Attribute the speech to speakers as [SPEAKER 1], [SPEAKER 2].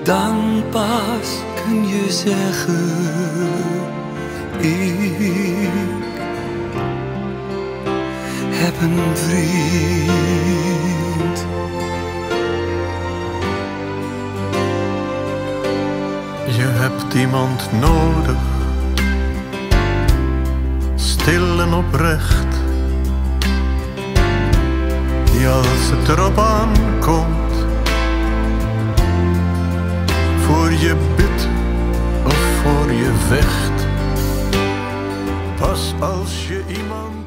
[SPEAKER 1] Dan pas kun je zeggen, ik heb een vriend.
[SPEAKER 2] Je hebt iemand nodig, stil en oprecht, die als het erop aankomt voor je bidt of voor je vecht. Pas als je iemand